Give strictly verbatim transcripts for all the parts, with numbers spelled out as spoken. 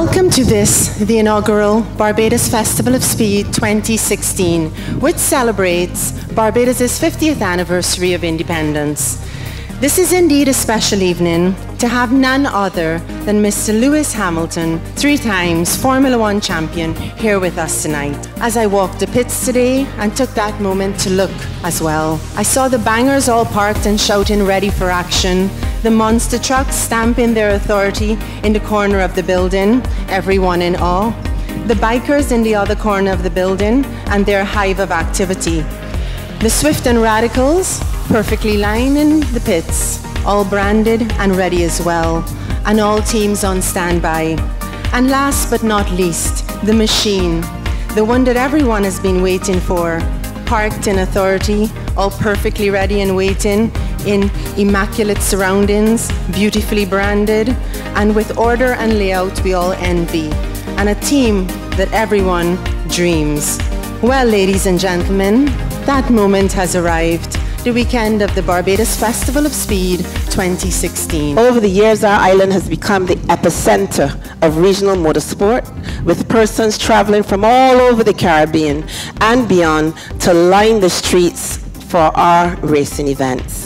Welcome to this, the inaugural Barbados Festival of Speed twenty sixteen, which celebrates Barbados' fiftieth anniversary of independence. This is indeed a special evening to have none other than Mister Lewis Hamilton, three times Formula One champion, here with us tonight. As I walked the pits today and took that moment to look as well, I saw the bangers all parked and shouting ready for action, the monster trucks stamping their authority in the corner of the building, everyone in awe, the bikers in the other corner of the building and their hive of activity, the swift and radicals perfectly lining the pits, all branded and ready as well, and all teams on standby. And last but not least, the machine, the one that everyone has been waiting for, parked in authority, all perfectly ready and waiting in immaculate surroundings, beautifully branded, and with order and layout we all envy, and a team that everyone dreams. Well, ladies and gentlemen, that moment has arrived. The weekend of the Barbados Festival of Speed twenty sixteen. Over the years, our island has become the epicenter of regional motorsport, with persons traveling from all over the Caribbean and beyond to line the streets for our racing events.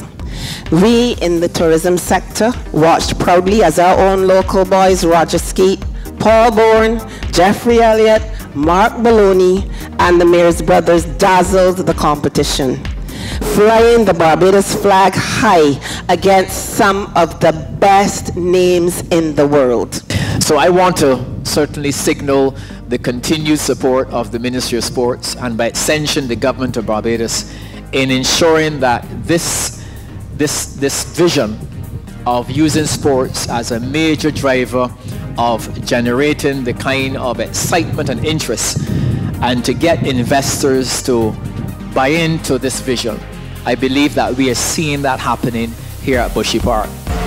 We in the tourism sector watched proudly as our own local boys Roger Skeet, Paul Bourne, Jeffrey Elliott, Mark Baloney, and the Mayor's brothers dazzled the competition, flying the Barbados flag high against some of the best names in the world. So I want to certainly signal the continued support of the Ministry of Sports and by extension the government of Barbados in ensuring that this, this, this vision of using sports as a major driver of generating the kind of excitement and interest and to get investors to buy into this vision. I believe that we are seeing that happening here at Bushy Park.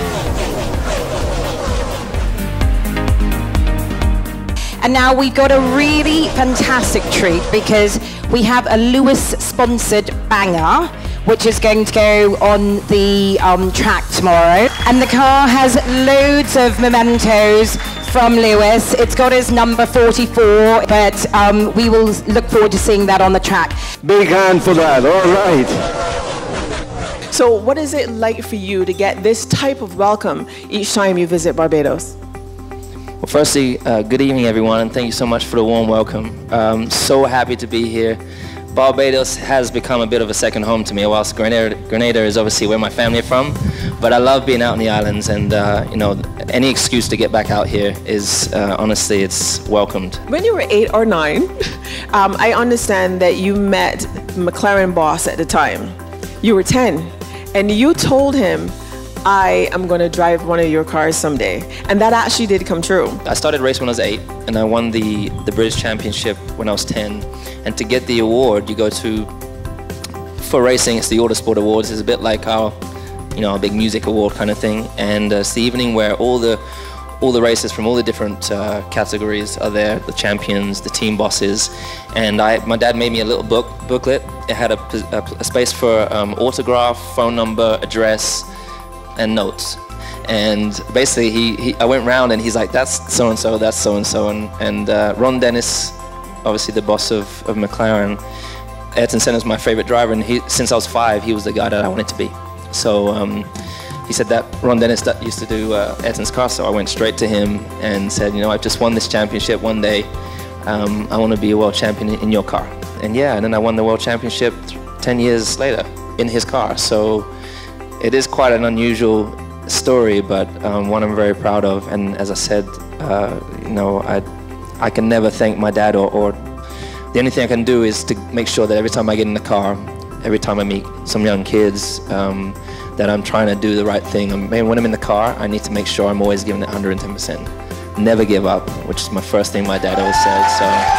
And now we've got a really fantastic treat because we have a Lewis-sponsored banger which is going to go on the um, track tomorrow. And the car has loads of mementos from Lewis. It's got his number forty-four, but um, we will look forward to seeing that on the track. Big hand for that, all right. So what is it like for you to get this type of welcome each time you visit Barbados? Well, firstly, uh, good evening everyone, and thank you so much for the warm welcome. Um, so happy to be here. Barbados has become a bit of a second home to me, whilst Grenada, Grenada is obviously where my family are from, but I love being out in the islands, and uh, you know, any excuse to get back out here is, uh, honestly, it's welcomed. When you were eight or nine, um, I understand that you met McLaren boss at the time. You were ten, and you told him, I am going to drive one of your cars someday. And that actually did come true. I started racing when I was eight, and I won the, the British Championship when I was ten. And to get the award, you go to, for racing, it's the Autosport Awards. It's a bit like our, you know, a big music award kind of thing. And uh, it's the evening where all the, all the racers from all the different uh, categories are there, the champions, the team bosses. And I, my dad made me a little book, booklet. It had a, a, a space for um, autograph, phone number, address, and notes. And basically he, he I went round and he's like, that's so and so, that's so and so, and and uh, Ron Dennis, obviously the boss of, of McLaren, Ayrton Senna's my favorite driver, and he, since I was five he was the guy that I wanted to be. So um, he said that Ron Dennis that used to do uh, Ayrton's car, so I went straight to him and said, you know, I've just won this championship one day, um, I want to be a world champion in your car. And yeah, and then I won the world championship ten years later in his car. So it is quite an unusual story, but um, one I'm very proud of. And as I said, uh, you know, I, I can never thank my dad, or, or the only thing I can do is to make sure that every time I get in the car, every time I meet some young kids, um, that I'm trying to do the right thing. I mean, when I'm in the car, I need to make sure I'm always giving it one hundred ten percent. Never give up, which is my first thing my dad always said.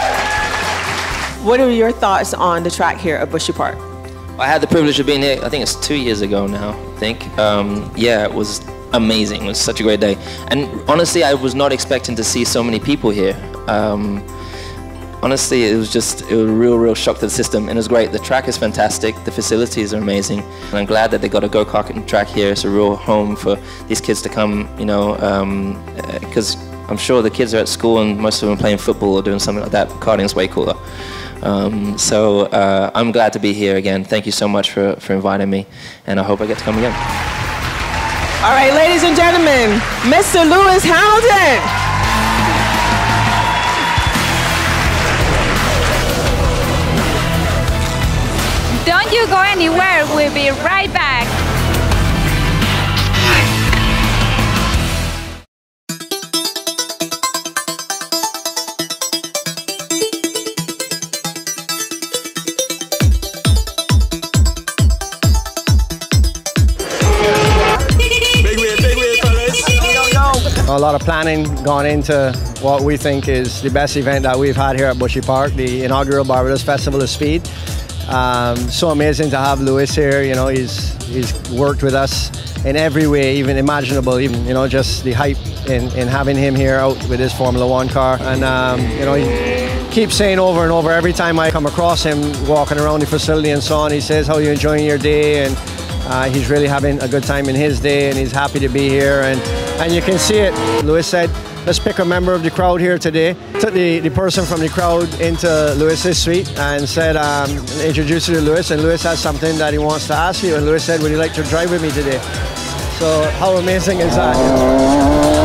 So, what are your thoughts on the track here at Bushy Park? I had the privilege of being here, I think it's two years ago now, I think. Um, yeah, it was amazing. It was such a great day. And honestly, I was not expecting to see so many people here. Um, honestly, it was just it was a real, real shock to the system, and it was great. The track is fantastic. The facilities are amazing. And I'm glad that they got a go-karting track here. It's a real home for these kids to come, you know, because um, I'm sure the kids are at school and most of them are playing football or doing something like that. Karting's way cooler. Um, so uh, I'm glad to be here again. Thank you so much for, for inviting me, and I hope I get to come again. All right, ladies and gentlemen, Mister Lewis Hamilton. Don't you go anywhere, we'll be right back. A lot of planning gone into what we think is the best event that we've had here at Bushy Park, the inaugural Barbados Festival of Speed. Um, so amazing to have Lewis here. You know, he's he's worked with us in every way, even imaginable. Even you know, just the hype in, in having him here out with his Formula One car. And um, you know, he keeps saying over and over every time I come across him walking around the facility and so on. He says, "How are you enjoying your day?" And uh, he's really having a good time in his day, and he's happy to be here. And and you can see it. Lewis said, let's pick a member of the crowd here today. Took the, the person from the crowd into Lewis's suite and said, um, introduce you to Lewis, and Lewis has something that he wants to ask you. And Lewis said, would you like to drive with me today? So how amazing is that?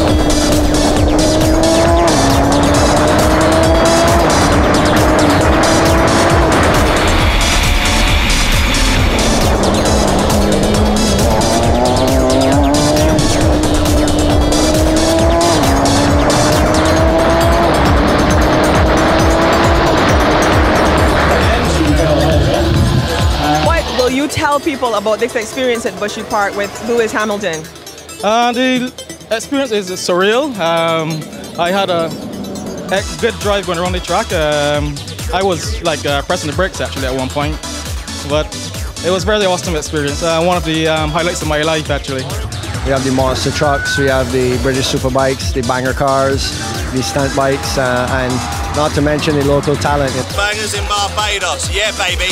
Tell people about this experience at Bushy Park with Lewis Hamilton. Uh, the experience is surreal. Um, I had a, a good drive going around the track. Um, I was like uh, pressing the brakes actually at one point, but it was a very awesome experience. Uh, one of the um, highlights of my life actually. We have the monster trucks, we have the British superbikes, the banger cars, the stunt bikes, uh, and not to mention the local talent. Bangers in Barbados, yeah baby.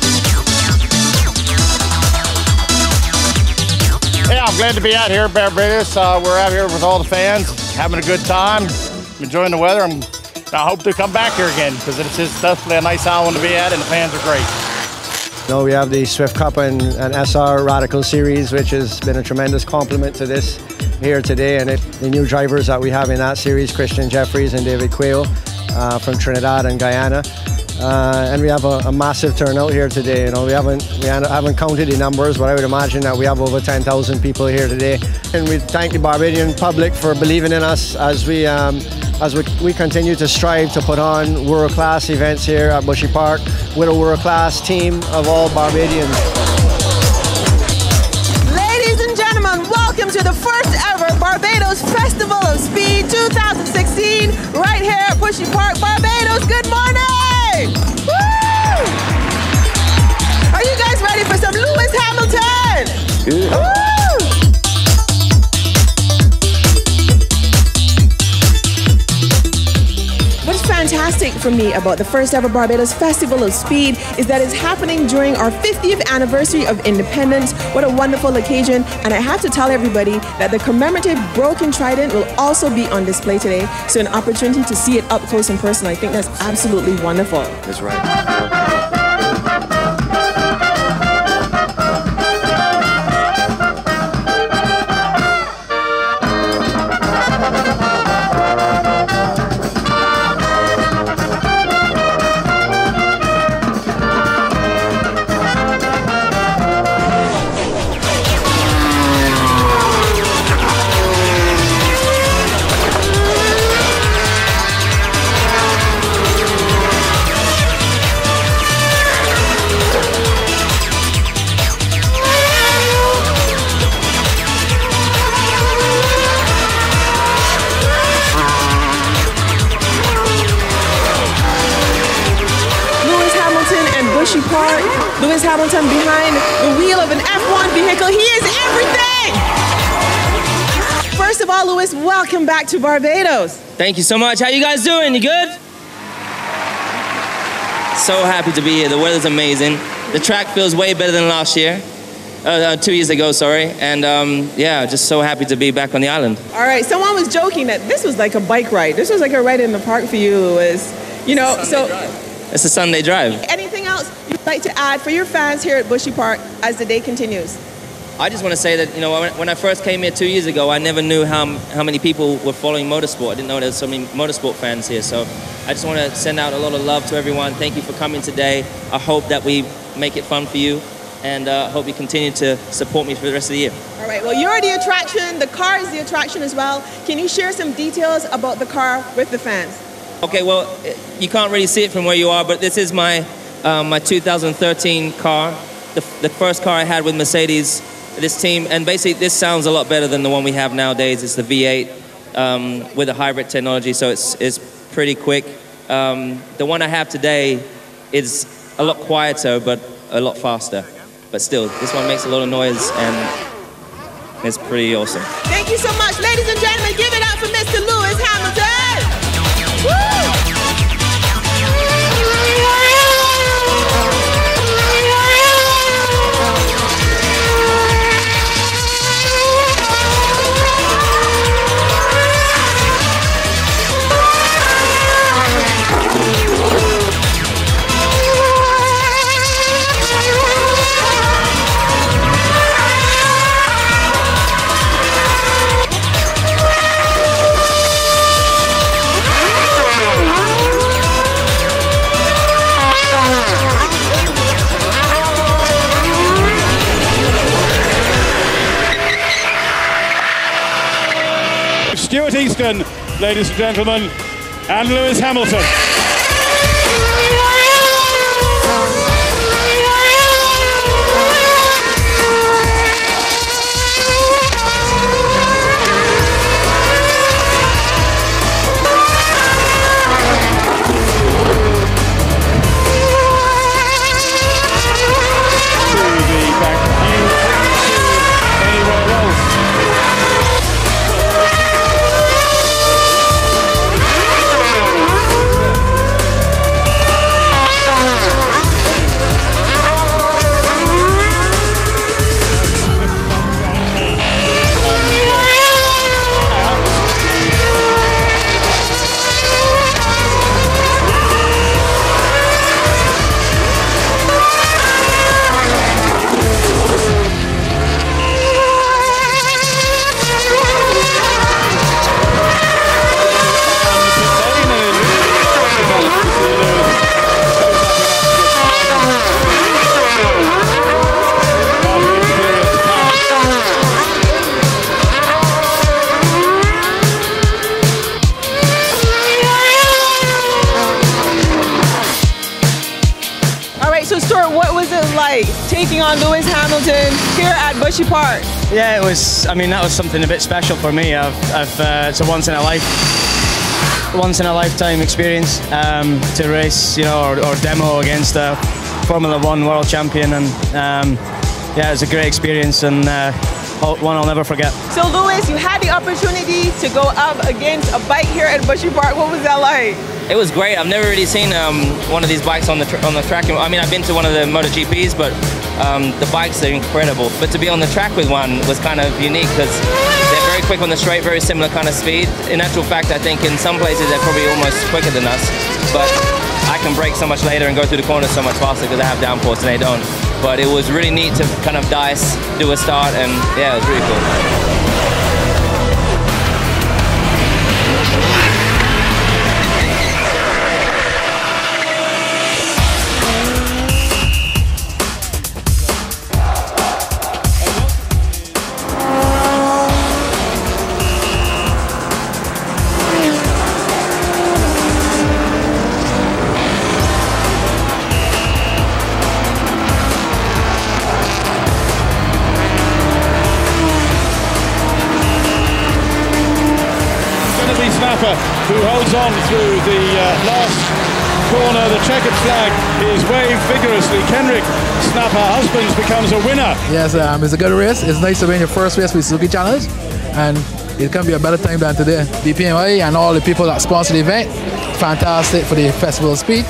Yeah, I'm glad to be out here at Barbados. Uh, we're out here with all the fans, having a good time, enjoying the weather. I'm, I hope to come back here again because it's just definitely a nice island to be at, and the fans are great. You know, we have the Swift Cup and, and S R Radical Series, which has been a tremendous compliment to this here today. And it, the new drivers that we have in that series, Christian Jeffries and David Quayle uh, from Trinidad and Guyana. Uh, and we have a, a massive turnout here today. You know, we haven't we haven't counted the numbers, but I would imagine that we have over ten thousand people here today. And we thank the Barbadian public for believing in us as we um, as we, we continue to strive to put on world-class events here at Bushy Park with a world-class team of all Barbadians. Ladies and gentlemen, welcome to the first ever Barbados Festival of Speed two thousand sixteen, right here at Bushy Park, Barbados. Good morning! Woo! Are you guys ready for some Lewis Hamilton? Yeah. Woo! What's fantastic for me about the first ever Barbados Festival of Speed is that it's happening during our fiftieth anniversary of independence. What a wonderful occasion. And I have to tell everybody that the commemorative broken trident will also be on display today. So an opportunity to see it up close and personal. I think that's absolutely wonderful. That's right. Bushy Park, Lewis Hamilton behind the wheel of an F one vehicle. He is everything! First of all, Lewis, welcome back to Barbados. Thank you so much. How you guys doing? You good? So happy to be here. The weather's amazing. The track feels way better than last year. Uh, uh, two years ago, sorry. And um, yeah, just so happy to be back on the island. All right, someone was joking that this was like a bike ride. This was like a ride in the park for you, Louis. You know, so. It's a Sunday drive. Anything else you'd like to add for your fans here at Bushy Park as the day continues? I just want to say that, you know, when, when I first came here two years ago, I never knew how, how many people were following motorsport. I didn't know there were so many motorsport fans here. So I just want to send out a lot of love to everyone. Thank you for coming today. I hope that we make it fun for you, and I uh, hope you continue to support me for the rest of the year. All right, well, you're the attraction. The car is the attraction as well. Can you share some details about the car with the fans? Okay, well, you can't really see it from where you are, but this is my, uh, my two thousand thirteen car, the, the first car I had with Mercedes. This team, and basically this sounds a lot better than the one we have nowadays. It's the V eight um, with a hybrid technology, so it's, it's pretty quick. Um, the one I have today is a lot quieter, but a lot faster. But still, this one makes a lot of noise, and it's pretty awesome. Thank you so much. Ladies and gentlemen, give it up for Mister Lewis Hamilton. Woo! Stuart Easton, ladies and gentlemen, and Lewis Hamilton. Taking on Lewis Hamilton here at Bushy Park. Yeah, it was. I mean, that was something a bit special for me. I've, I've uh, it's a once in a life, once in a lifetime experience um, to race, you know, or, or demo against a Formula One world champion, and um, yeah, it was a great experience and uh, one I'll never forget. So, Lewis, you had the opportunity to go up against a bike here at Bushy Park. What was that like? It was great. I've never really seen um, one of these bikes on the tr on the track. I mean, I've been to one of the MotoGPs, but um, the bikes are incredible. But to be on the track with one was kind of unique because they're very quick on the straight, very similar kind of speed. In actual fact, I think in some places they're probably almost quicker than us. But I can brake so much later and go through the corners so much faster because I have downforce and they don't. But it was really neat to kind of dice, do a start, and yeah, it was really cool. Who holds on through the uh, last corner. The checkered flag is waved vigorously. Kenrick Snapper Husbands becomes a winner. Yes, um, it's a good race. It's nice to win your first race with Suzuki Challenge, and it can be a better time than today. B P M I and all the people that sponsor the event, fantastic for the Festival of Speed.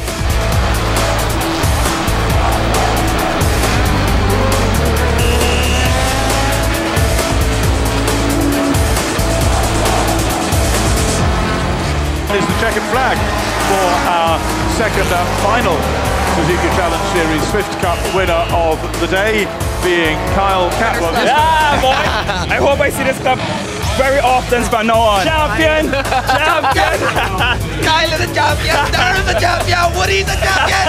checkered flag for our second and final Suzuki Challenge Series fifth Cup winner of the day, being Kyle Catwell. Yeah, boy! I hope I see this cup very often from now on. Champion! Champion! Kyle is the champion! Darren is the champion! Woody's the champion!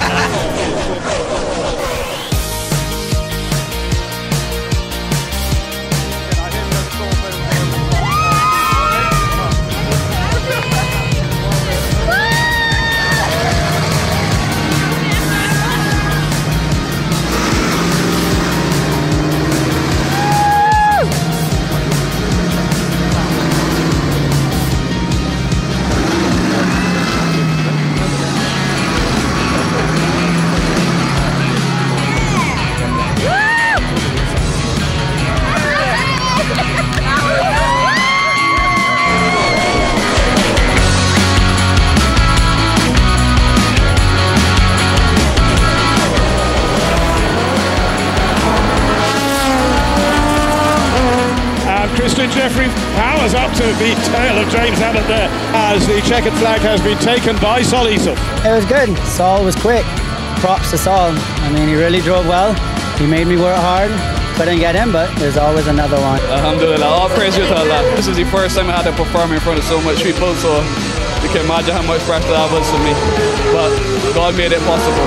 Jeffrey powers up to the tail of James Abbott there as the checkered flag has been taken by Sol Easel. It was good. Sol was quick. Props to Sol. I mean, he really drove well. He made me work hard. Couldn't get him, but there's always another one. Alhamdulillah, all praise to Allah. This is the first time I had to perform in front of so much people, so you can imagine how much pressure that was for me. But God made it possible.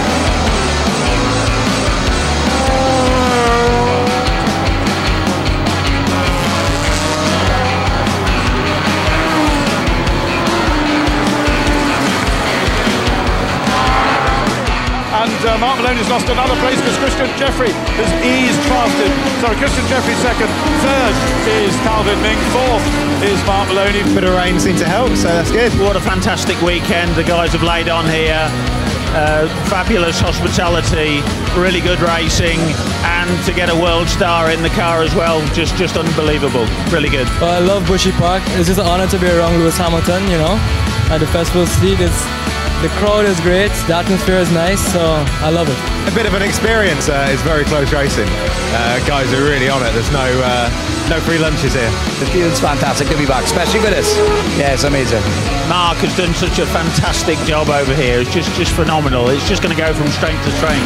And uh, Mark Maloney's lost another place because Christian Jeffrey has eased past him. Sorry, Christian Jeffrey second. Third is Calvin Ming. Fourth is Mark Maloney. Bit of rain seemed to help, so that's good. What a fantastic weekend the guys have laid on here. Uh, fabulous hospitality, really good racing, and to get a world star in the car as well, just just unbelievable. Really good. Well, I love Bushy Park. It's just an honor to be around Lewis Hamilton, you know, at the Festival of Speed. It's The crowd is great, the atmosphere is nice, so I love it. A bit of an experience, uh, it's very close racing. Uh, guys are really on it, there's no uh, no free lunches here. The feeling's fantastic to be back, especially with this. Yeah, it's amazing. Mark has done such a fantastic job over here, it's just, just phenomenal. It's just going to go from strength to strength.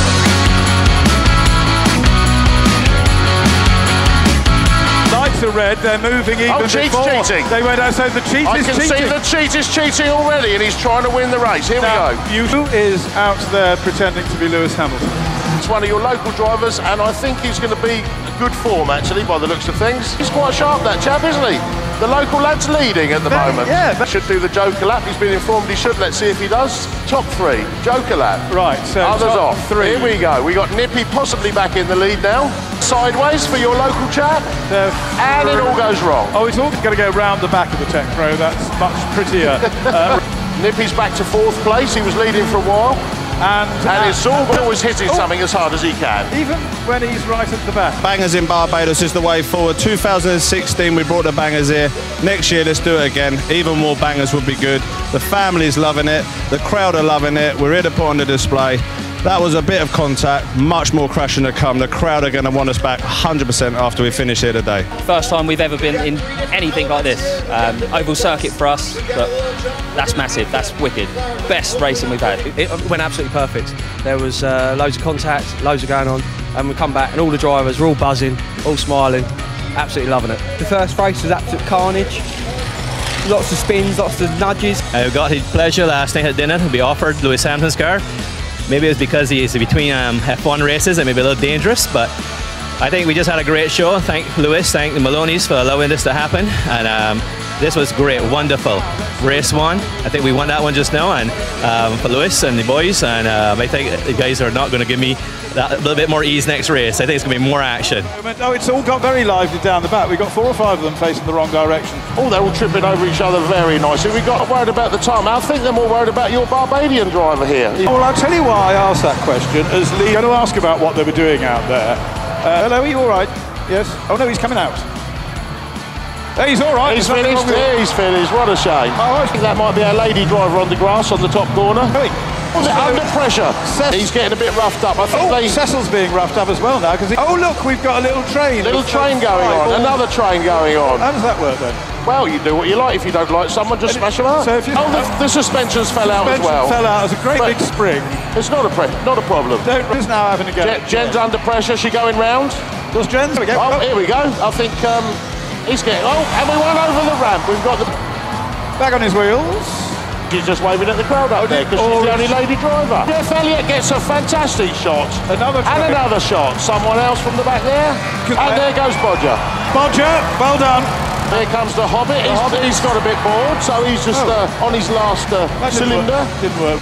Lights are red, they're moving even oh, cheat's before. cheating. They went out, so the cheat I is can cheating. see the cheat is cheating already, and he's trying to win the race. Here now, we go. Who is out there pretending to be Lewis Hamilton? It's one of your local drivers, and I think he's going to be good form, actually, by the looks of things. He's quite sharp, that chap, isn't he? The local lad's leading at the Very, moment. Yeah. Should do the Joker lap. He's been informed he should. Let's see if he does. Top three, Joker lap. Right, so others top off. Three. Here we go. We got Nippy possibly back in the lead now. Sideways for your local chap. The and it all goes wrong. Oh, it's all going to go round the back of the Tech Pro. That's much prettier. uh, Nippy's back to fourth place. He was leading for a while. And, and it's all always hitting oh, something as hard as he can. Even when he's right at the back. Bangers in Barbados is the way forward. two thousand sixteen we brought the bangers here. Next year let's do it again. Even more bangers would be good. The family's loving it. The crowd are loving it. We're here to put on the display. That was a bit of contact, much more crashing to come. The crowd are going to want us back one hundred percent after we finish here today. First time we've ever been in anything like this. Um, oval circuit for us, but that's massive, that's wicked. Best racing we've had. It went absolutely perfect. There was uh, loads of contact, loads of going on, and we come back and all the drivers were all buzzing, all smiling, absolutely loving it. The first race was absolute carnage. Lots of spins, lots of nudges. I got the pleasure last night at dinner to be offered Lewis Hamilton's car. Maybe it's because he is between um, F one races and maybe a little dangerous, but I think we just had a great show. Thank Lewis, thank the Maloneys for allowing this to happen, and um, this was great, wonderful. Race one, I think we won that one just now, and um, for Lewis and the boys, and um, I think the guys are not going to give me that a little bit more ease next race. I think it's going to be more action. Oh, it's all got very lively down the back. We've got four or five of them facing the wrong direction. Oh, they're all tripping over each other very nicely. We've got worried about the time. I think they're more worried about your Barbadian driver here. Well, I'll tell you why I asked that question, as Lee going to ask about what they were doing out there. Uh, hello, are you all right? Yes? Oh, no, he's coming out. Hey, he's all right. He's finished. Yeah, he's finished. What a shame. Oh, I think that might be our lady driver on the grass on the top corner. Hey. Under pressure. He's getting a bit roughed up. I think Oh, they... Cecil's being roughed up as well now. Because oh, look, we've got a little train. Little train going on. Another train going on. How does that work then? Well, you do what you like. If you don't like someone, just smash them out. So if you, oh, the, the suspensions fell out as suspension well. fell out as a great But big spring. It's not a pre not a problem. Jen's now having a go. Je Jen's under pressure. She going round. Does Jen? There we go. Oh, here we go. I think um, he's getting... Oh, and we went over the ramp. We've got the... Back on his wheels. She's just waving at the crowd up there because she's the only lady driver. Jeff Elliott gets a fantastic shot. Another and another shot. Someone else from the back there. And there goes Bodger. Bodger, well done. Here comes the Hobbit. The he's, Hobbit. he's got a bit bored, so he's just oh. uh, on his last uh, didn't cylinder. Work. Didn't work.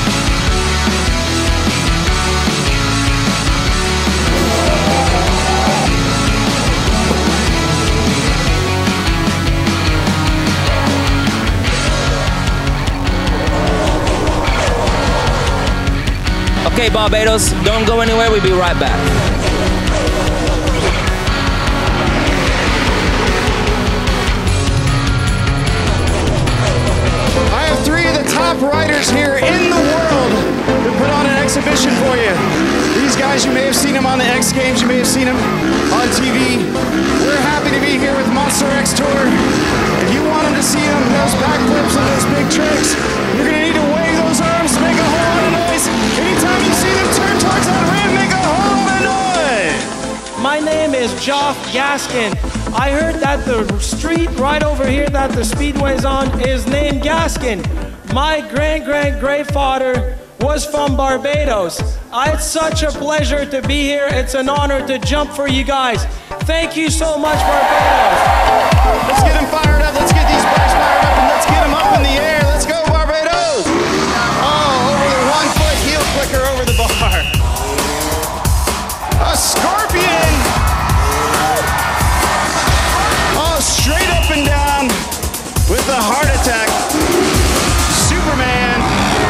Okay, Barbados, don't go anywhere. We'll be right back. I have three of the top riders here in the world to put on an exhibition for you. These guys, you may have seen them on the X Games, you may have seen them on T V. We're happy to be here with Monster X Tour. If you want them to see them, those backflips and those big tricks, you're gonna need to wave those arms to make a whole lot of noise. Anytime you see them turn towards that ramp, make a whole lot of noise. My name is Joff Gaskin. I heard that the street right over here that the speedway's on is named Gaskin. My great-great-grandfather was from Barbados. It's such a pleasure to be here. It's an honor to jump for you guys. Thank you so much, Barbados. Let's get them fired up. Let's get these bikes fired up and let's get them up in the air. Let's go, Barbados. Oh, over the one foot heel clicker over the bar. A scorpion. Oh, straight up and down with a heart attack. Superman.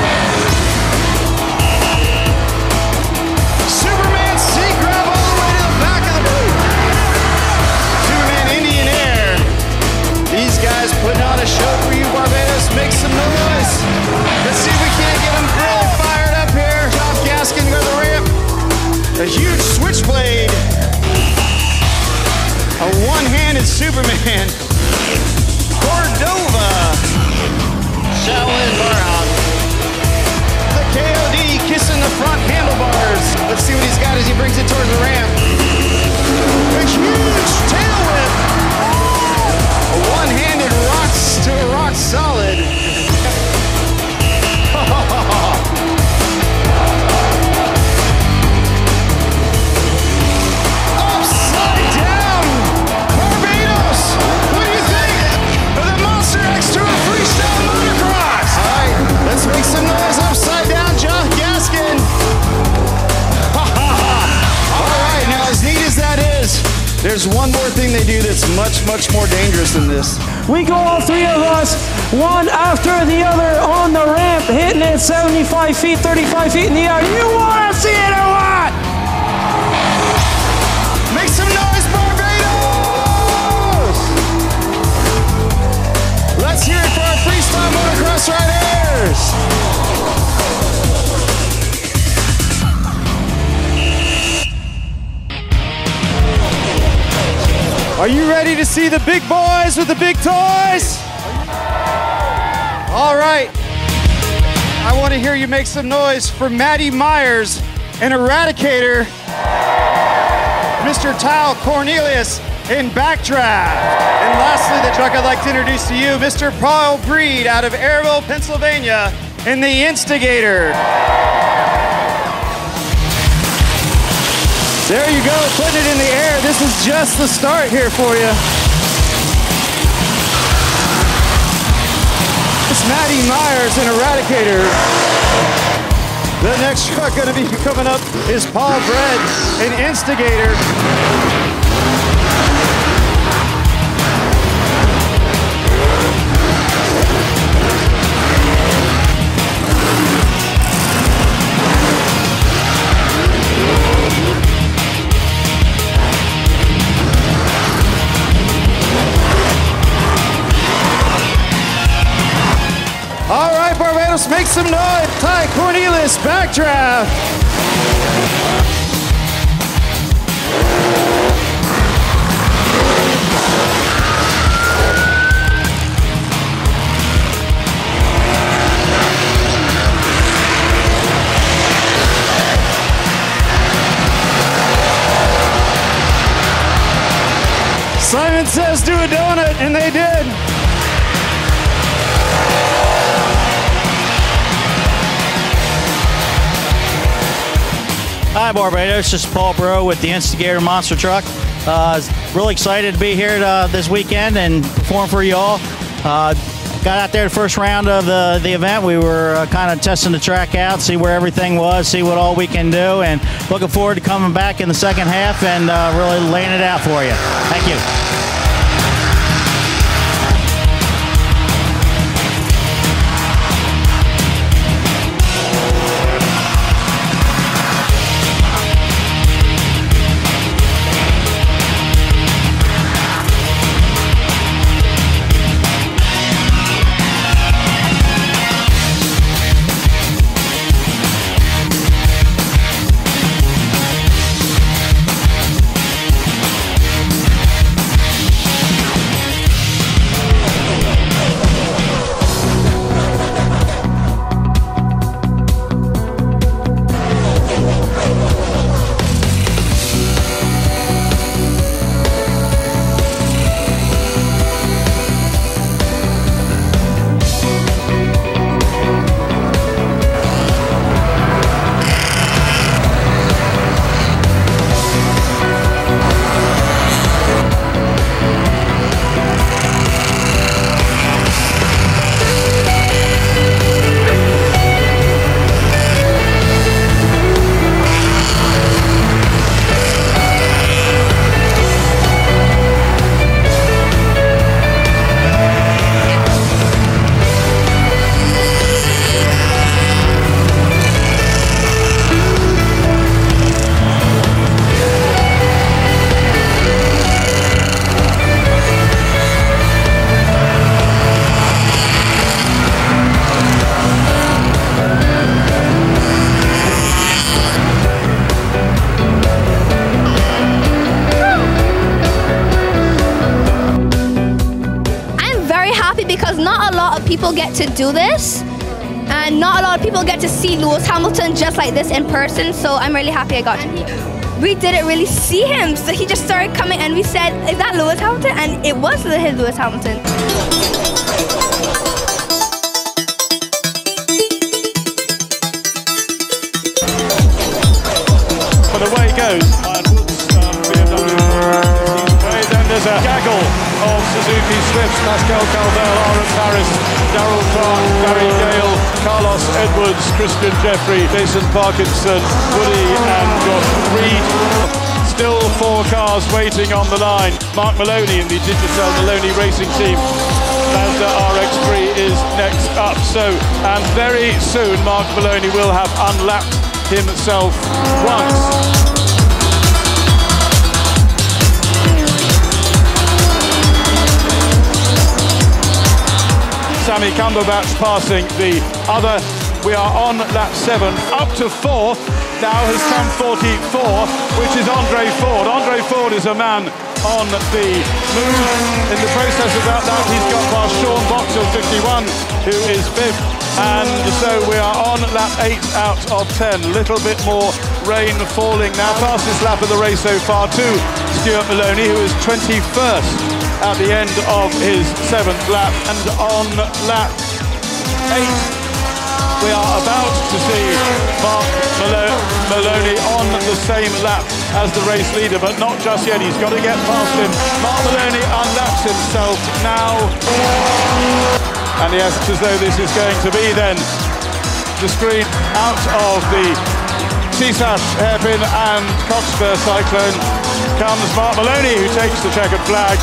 Superman sea grab all the way to the back of the boot. Superman Indian Air. These guys putting on a show for you, Barbados. Make some noise. Let's see if we can't get them really fired up here. Joff Gaskin go to the ramp. A huge switchblade. A one-handed Superman. Cordova. Shaolin Barhound. The K O D kissing the front handlebars. Let's see what he's got as he brings it towards the ramp. A huge tail whip. A one-handed rocks to a rock solid. Upside down. Barbados. What do you think of the Monster X Tour Freestyle Motocross? All right, let's make some noise upside down, Joff Gaskin. All right, now as neat as that is, there's one more thing they do that's much, much more dangerous than this. We go all three of us, one after the other on the ramp, hitting it seventy-five feet, thirty-five feet in the air. You want to see it or what? Make some noise, Barbados! Let's hear it for our freestyle motocross riders! Are you ready to see the big boys with the big toys? All right. I want to hear you make some noise for Matty Myers and Eradicator, Mister Tal Cornelius in Backdraft. And lastly, the truck I'd like to introduce to you, Mister Paul Breed out of Airville, Pennsylvania in the Instigator. There you go, putting it in the air. This is just the start here for you. It's Matty Myers and Eradicator. The next truck gonna be coming up is Paul Bread and Instigator. All right, Barbados. Barbados, make some noise. Ty Cornelius, backdraft. Simon says do a donut, and they did. Hi Barbados, this is Paul Bro with the Instigator Monster Truck. Uh, really excited to be here uh, this weekend and perform for you all. Uh, got out there the first round of the, the event. We were uh, kind of testing the track out, see where everything was, see what all we can do, and looking forward to coming back in the second half and uh, really laying it out for you. Thank you. because not a lot of people get to do this, and not a lot of people get to see Lewis Hamilton just like this in person, so I'm really happy I got to. We didn't really see him, so he just started coming and we said, is that Lewis Hamilton? And it was his Lewis Hamilton. But away it goes. Then there's a gaggle of Suzuki Swifts, Pascal Caldell, Aaron Paris, Darrell Clark, Gary Gale, Carlos Edwards, Christian Jeffrey, Jason Parkinson, Woody and Josh Reed. Still four cars waiting on the line. Mark Maloney in the Digicel Maloney Racing Team. Mazda R X three is next up. So, and very soon Mark Maloney will have unlapped himself once. Sammy Cumberbatch passing the other. We are on lap seven, up to fourth. Now has come forty-four, which is Andre Ford. Andre Ford is a man on the move. In the process of that, that he's got past Sean Boxall, fifty-one, who is fifth. And so we are on lap eight out of ten. Little bit more rain falling now. Fastest lap of the race so far to Stuart Maloney, who is twenty-first at the end of his seventh lap. And on lap eight, we are about to see Mark Malo Maloney on the same lap as the race leader, but not just yet. He's got to get past him. Mark Maloney unlaps himself now. And yes, as though this is going to be then the screen out of the C S A F hairpin and Cockspur Cyclone comes Mark Maloney, who takes the checkered flag.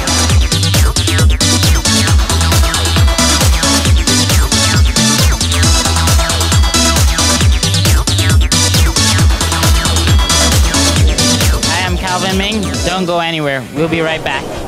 Calvin Ming, don't go anywhere. We'll be right back.